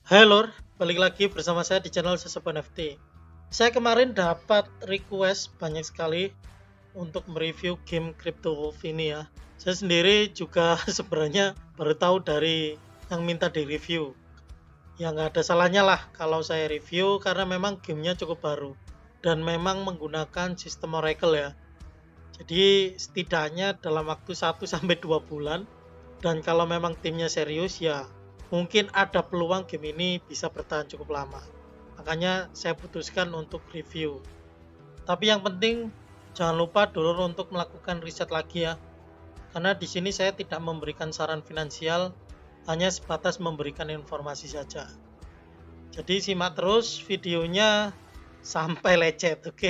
Hai Lur, balik lagi bersama saya di channel Sesep NFT. Saya kemarin dapat request banyak sekali untuk mereview game Crypto Wolf ini ya. Saya sendiri juga sebenarnya baru tahu dari yang minta di review. Ya nggak ada salahnya lah kalau saya review karena memang gamenya cukup baru dan memang menggunakan sistem Oracle ya. Jadi setidaknya dalam waktu 1 sampai 2 bulan, dan kalau memang timnya serius ya mungkin ada peluang game ini bisa bertahan cukup lama. Makanya saya putuskan untuk review. Tapi yang penting jangan lupa dulu untuk melakukan riset lagi ya. Karena di sini saya tidak memberikan saran finansial, hanya sebatas memberikan informasi saja. Jadi simak terus videonya sampai lecet, oke?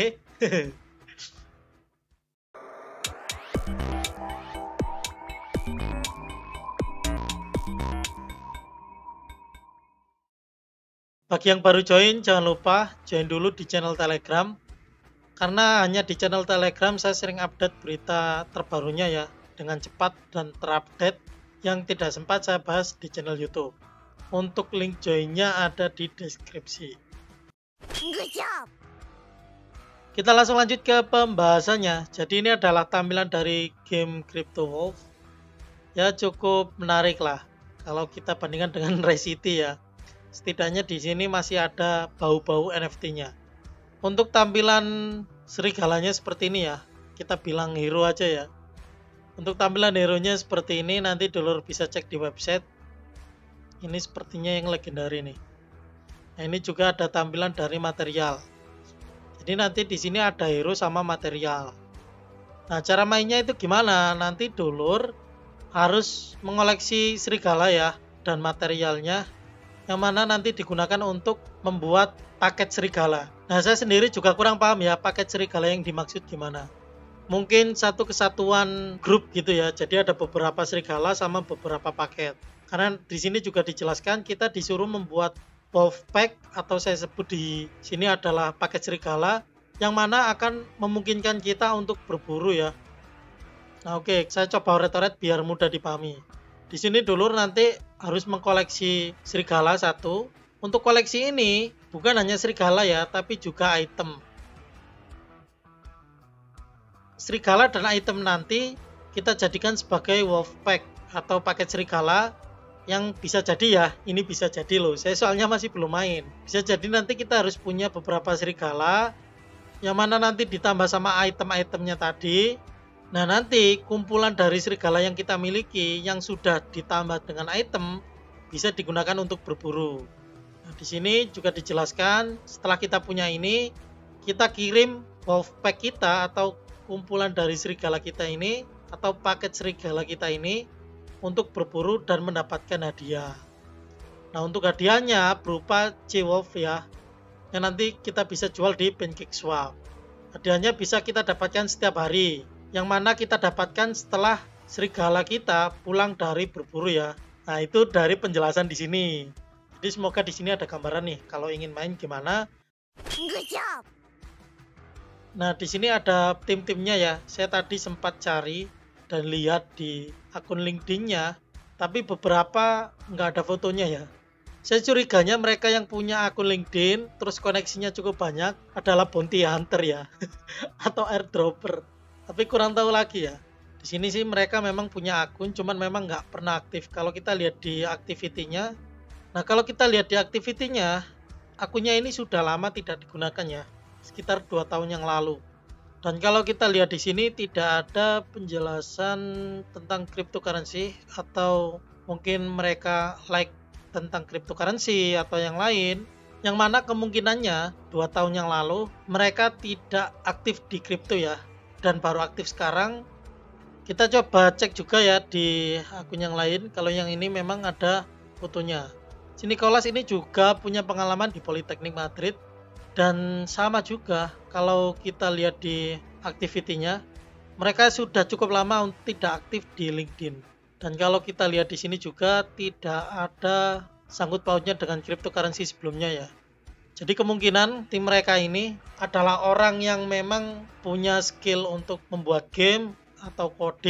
Bagi yang baru join, jangan lupa join dulu di channel Telegram. Karena hanya di channel Telegram saya sering update berita terbarunya ya, dengan cepat dan terupdate yang tidak sempat saya bahas di channel YouTube. Untuk link joinnya ada di deskripsi. Good job. Kita langsung lanjut ke pembahasannya. Jadi ini adalah tampilan dari game Crypto Wolf. Ya cukup menarik lah kalau kita bandingkan dengan Ray City ya. Setidaknya di sini masih ada bau-bau NFT-nya. Untuk tampilan serigalanya seperti ini ya. Kita bilang hero aja ya. Untuk tampilan hero-nya seperti ini, nanti dulur bisa cek di website. Ini sepertinya yang legendary nih. Nah, ini juga ada tampilan dari material. Jadi nanti di sini ada hero sama material. Nah, cara mainnya itu gimana? Nanti dulur harus mengoleksi serigala ya dan materialnya, yang mana nanti digunakan untuk membuat paket serigala. Nah, saya sendiri juga kurang paham ya paket serigala yang dimaksud gimana. Mungkin satu kesatuan grup gitu ya. Jadi ada beberapa serigala sama beberapa paket. Karena di sini juga dijelaskan kita disuruh membuat wolf pack, atau saya sebut di sini adalah paket serigala, yang mana akan memungkinkan kita untuk berburu ya. Nah, oke, saya coba oret-oret biar mudah dipahami. Di sini dulur nanti harus mengkoleksi serigala satu. Untuk koleksi ini bukan hanya serigala ya, tapi juga item. Serigala dan item nanti kita jadikan sebagai wolf pack atau paket serigala, yang bisa jadi ya, ini bisa jadi loh. Saya soalnya masih belum main. Bisa jadi nanti kita harus punya beberapa serigala, yang mana nanti ditambah sama item-itemnya tadi. Nah, nanti kumpulan dari serigala yang kita miliki yang sudah ditambah dengan item bisa digunakan untuk berburu. Nah, di sini juga dijelaskan setelah kita punya ini, kita kirim wolf pack kita atau kumpulan dari serigala kita ini atau paket serigala kita ini untuk berburu dan mendapatkan hadiah. Nah, untuk hadiahnya berupa C-Wolf ya, yang nanti kita bisa jual di PancakeSwap. Hadiahnya bisa kita dapatkan setiap hari, yang mana kita dapatkan setelah serigala kita pulang dari berburu ya. Nah, itu dari penjelasan di sini. Jadi semoga di sini ada gambaran nih kalau ingin main gimana. Good job. Nah, di sini ada tim-timnya ya. Saya tadi sempat cari dan lihat di akun LinkedIn-nya, tapi beberapa nggak ada fotonya ya. Saya curiganya mereka yang punya akun LinkedIn terus koneksinya cukup banyak adalah bounty hunter ya atau airdropper. Tapi kurang tahu lagi ya. Di sini sih mereka memang punya akun, cuman memang nggak pernah aktif. Kalau kita lihat di activity-nya, nah kalau kita lihat di activity-nya, akunnya ini sudah lama tidak digunakan ya, sekitar 2 tahun yang lalu. Dan kalau kita lihat di sini tidak ada penjelasan tentang cryptocurrency, atau mungkin mereka like tentang cryptocurrency atau yang lain, yang mana kemungkinannya 2 tahun yang lalu mereka tidak aktif di kripto ya, dan baru aktif sekarang. Kita coba cek juga ya di akun yang lain. Kalau yang ini memang ada fotonya. Si Nicholas ini juga punya pengalaman di Politeknik Madrid, dan sama juga kalau kita lihat di activity-nya, mereka sudah cukup lama tidak aktif di LinkedIn. Dan kalau kita lihat di sini juga tidak ada sangkut pautnya dengan cryptocurrency sebelumnya ya. Jadi kemungkinan tim mereka ini adalah orang yang memang punya skill untuk membuat game atau coding,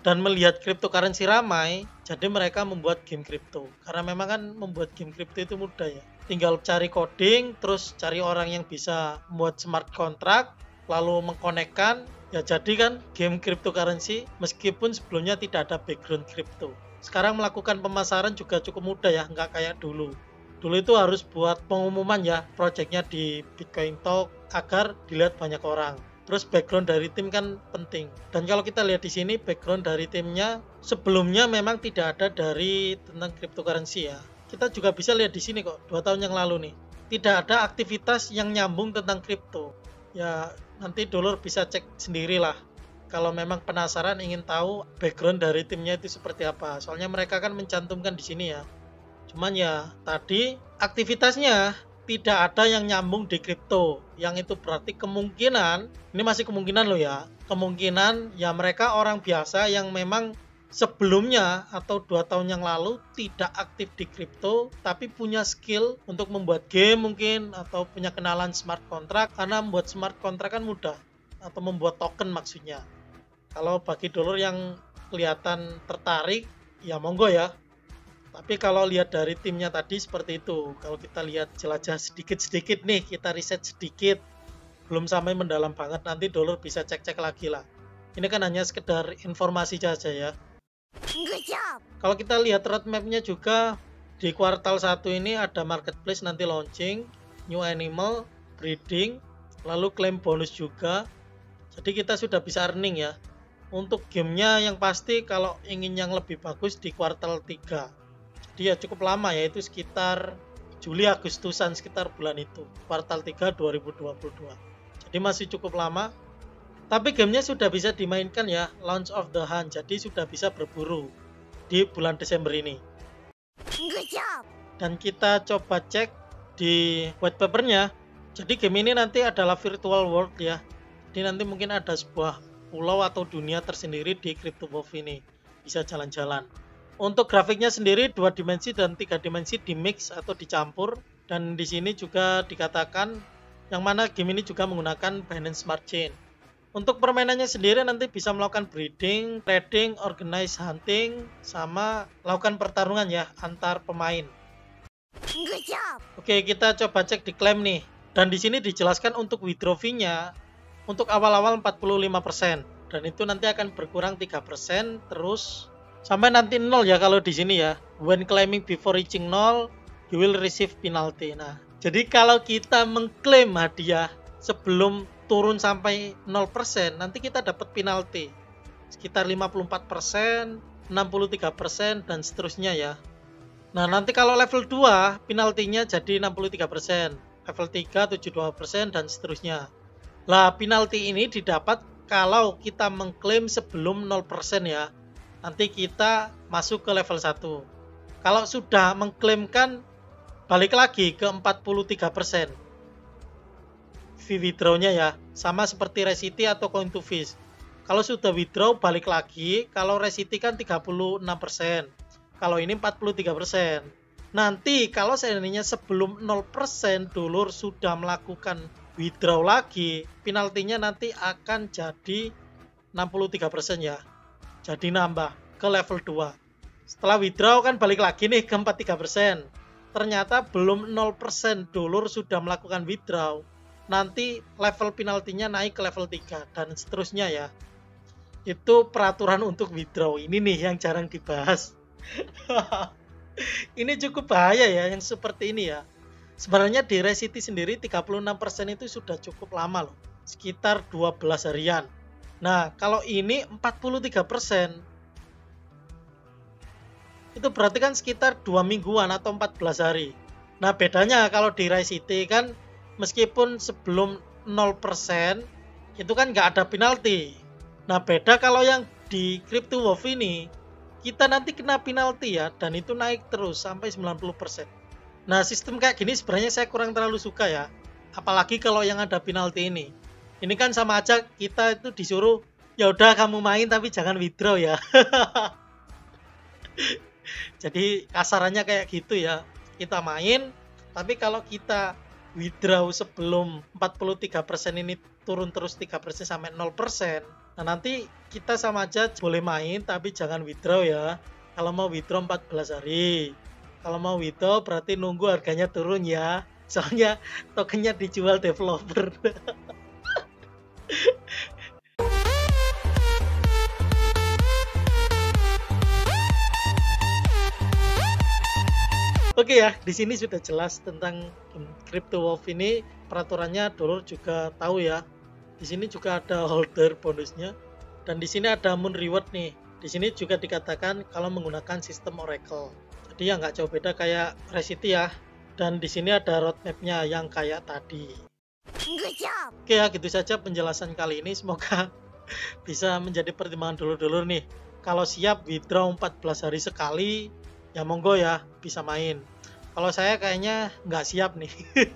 dan melihat cryptocurrency ramai, jadi mereka membuat game kripto. Karena memang kan membuat game kripto itu mudah ya. Tinggal cari coding, terus cari orang yang bisa membuat smart contract, lalu mengkonekkan, ya jadi kan game cryptocurrency meskipun sebelumnya tidak ada background kripto. Sekarang melakukan pemasaran juga cukup mudah ya, nggak kayak dulu. Dulu itu harus buat pengumuman ya, projectnya di Bitcoin Talk agar dilihat banyak orang. Terus background dari tim kan penting. Dan kalau kita lihat di sini background dari timnya sebelumnya memang tidak ada dari tentang cryptocurrency ya. Kita juga bisa lihat di sini kok 2 tahun yang lalu nih. Tidak ada aktivitas yang nyambung tentang kripto. Ya nanti Dolor bisa cek sendirilah. Kalau memang penasaran ingin tahu background dari timnya itu seperti apa. Soalnya mereka kan mencantumkan di sini ya. Cuman ya tadi aktivitasnya tidak ada yang nyambung di kripto. Yang itu berarti kemungkinan, ini masih kemungkinan loh ya, kemungkinan ya mereka orang biasa yang memang sebelumnya atau 2 tahun yang lalu tidak aktif di kripto tapi punya skill untuk membuat game mungkin atau punya kenalan smart contract, karena membuat smart contract kan mudah, atau membuat token maksudnya. Kalau bagi Dolor yang kelihatan tertarik ya monggo ya. Tapi kalau lihat dari timnya tadi seperti itu. Kalau kita lihat jelajah sedikit-sedikit nih, kita riset sedikit, belum sampai mendalam banget, nanti Dolor bisa cek-cek lagi lah. Ini kan hanya sekedar informasi saja ya. Good job. Kalau kita lihat roadmap-nya juga, di kuartal 1 ini ada marketplace nanti launching, new animal, breeding, lalu claim bonus juga. Jadi kita sudah bisa earning ya. Untuk gamenya yang pasti kalau ingin yang lebih bagus di kuartal 3. Dia cukup lama ya, itu sekitar Juli Agustusan, sekitar bulan itu, kuartal 3 2022. Jadi masih cukup lama. Tapi gamenya sudah bisa dimainkan ya, Launch of the Hunt, jadi sudah bisa berburu di bulan Desember ini. Good job. Dan kita coba cek di white papernya. Jadi game ini nanti adalah virtual world ya. Jadi nanti mungkin ada sebuah pulau atau dunia tersendiri di CryptoWolf ini. Bisa jalan-jalan. Untuk grafiknya sendiri 2 dimensi dan 3 dimensi di mix atau dicampur, dan di sini juga dikatakan yang mana game ini juga menggunakan Binance Smart Chain. Untuk permainannya sendiri nanti bisa melakukan breeding, trading, organize hunting, sama lakukan pertarungan ya antar pemain. Good job. Oke, kita coba cek di claim nih. Dan di sini dijelaskan untuk withdraw fee-nya untuk awal-awal 45%, dan itu nanti akan berkurang 3% terus sampai nanti 0 ya kalau di sini ya. When claiming before reaching 0, you will receive penalty. Nah, jadi kalau kita mengklaim hadiah sebelum turun sampai 0%, nanti kita dapat penalti sekitar 54%, 63% dan seterusnya ya. Nah, nanti kalau level 2 penaltinya jadi 63%, level 3 72% dan seterusnya. Lah, penalti ini didapat kalau kita mengklaim sebelum 0% ya. Nanti kita masuk ke level 1. Kalau sudah mengklaimkan, balik lagi ke 43%. Fee withdraw-nya ya, sama seperti Resity atau Coin2Fish. Kalau sudah withdraw, balik lagi. Kalau Resity kan 36%. Kalau ini 43%. Nanti kalau seandainya sebelum 0% Dolor sudah melakukan withdraw lagi, penaltinya nanti akan jadi 63% ya. Jadi nambah ke level 2. Setelah withdraw kan balik lagi nih ke 43%. Ternyata belum 0% Dolor sudah melakukan withdraw. Nanti level penaltinya naik ke level 3 dan seterusnya ya. Itu peraturan untuk withdraw. Ini nih yang jarang dibahas. Ini cukup bahaya ya yang seperti ini ya. Sebenarnya di Resity sendiri 36% itu sudah cukup lama loh. Sekitar 12 harian. Nah, kalau ini 43%, itu berarti kan sekitar 2 mingguan atau 14 hari. Nah, bedanya kalau di Resity kan meskipun sebelum 0% itu kan nggak ada penalti. Nah, beda kalau yang di CryptoWolf ini, kita nanti kena penalti ya, dan itu naik terus sampai 90%. Nah, sistem kayak gini sebenarnya saya kurang terlalu suka ya. Apalagi kalau yang ada penalti ini. Ini kan sama aja kita itu disuruh, ya udah kamu main tapi jangan withdraw ya. Jadi kasarannya kayak gitu ya. Kita main, tapi kalau kita withdraw sebelum 43% ini turun terus 3% sampai 0%, Nah, nanti kita sama aja boleh main tapi jangan withdraw ya. Kalau mau withdraw 14 hari. Kalau mau withdraw berarti nunggu harganya turun ya. Soalnya tokennya dijual developer. Oke ya, di sini sudah jelas tentang CryptoWolf ini, peraturannya Dolor juga tahu ya. Di sini juga ada holder bonusnya dan di sini ada Moon Reward nih. Di sini juga dikatakan kalau menggunakan sistem Oracle. Jadi ya nggak jauh beda kayak Resity ya. Dan di sini ada roadmapnya yang kayak tadi. Good job. Oke ya, gitu saja penjelasan kali ini. Semoga bisa menjadi pertimbangan dulur-dulur nih. Kalau siap withdraw 14 hari sekali, ya monggo ya, bisa main. Kalau saya kayaknya nggak siap nih.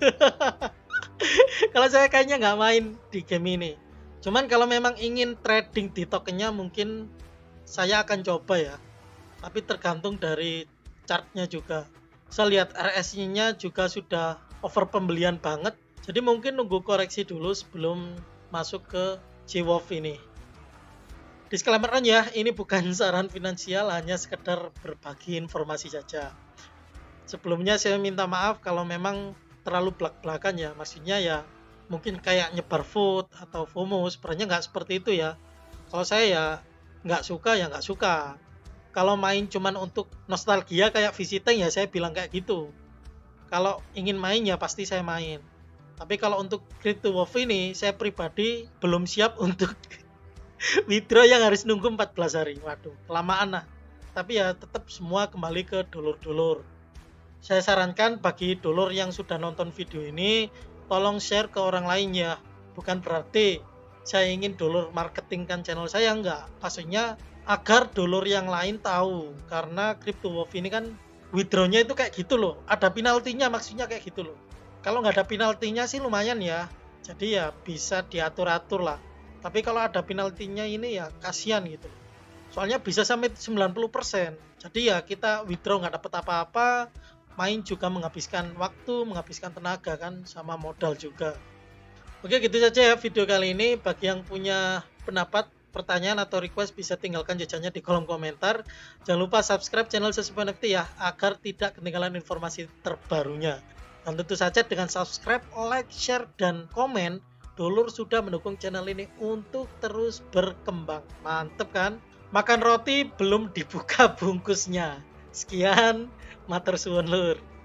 Kalau saya kayaknya nggak main di game ini. Cuman kalau memang ingin trading di tokennya mungkin saya akan coba ya. Tapi tergantung dari chartnya juga. Saya lihat RSI-nya juga sudah over pembelian banget. Jadi mungkin nunggu koreksi dulu sebelum masuk ke JWolf ini. Disclaimer ya, ini bukan saran finansial, hanya sekedar berbagi informasi saja. Sebelumnya saya minta maaf kalau memang terlalu belak-belakan ya, maksudnya ya mungkin kayak nyebar vote atau FOMO, sebenarnya nggak seperti itu ya. Kalau saya ya nggak suka ya nggak suka. Kalau main cuman untuk nostalgia kayak visiting ya saya bilang kayak gitu. Kalau ingin main ya pasti saya main. Tapi kalau untuk CryptoWolf ini saya pribadi belum siap untuk withdraw yang harus nunggu 14 hari. Waduh, kelamaan lah. Tapi ya tetap semua kembali ke dulur-dulur. Saya sarankan bagi dulur yang sudah nonton video ini, tolong share ke orang lain ya. Bukan berarti saya ingin dulur marketingkan channel saya, enggak. Maksudnya agar dulur yang lain tahu. Karena CryptoWolf ini kan withdraw-nya itu kayak gitu loh. Ada penaltinya, maksudnya kayak gitu loh. Kalau nggak ada penaltinya sih lumayan ya. Jadi ya bisa diatur-atur lah. Tapi kalau ada penaltinya ini ya kasihan gitu. Soalnya bisa sampai 90%. Jadi ya kita withdraw nggak dapat apa-apa, main juga menghabiskan waktu, menghabiskan tenaga kan, sama modal juga. Oke, gitu saja ya video kali ini. Bagi yang punya pendapat, pertanyaan atau request bisa tinggalkan jawabannya di kolom komentar. Jangan lupa subscribe channel Sesepuh NFT ya, agar tidak ketinggalan informasi terbarunya. Dan tentu saja dengan subscribe, like, share, dan komen, dulur sudah mendukung channel ini untuk terus berkembang. Mantep kan? Makan roti belum dibuka bungkusnya. Sekian, matur suwun lur.